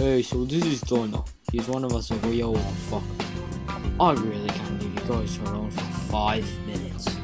Hey, so this is Donna. He's one of us over. Yo, what the fuck? I really can't leave you guys alone for 5 minutes.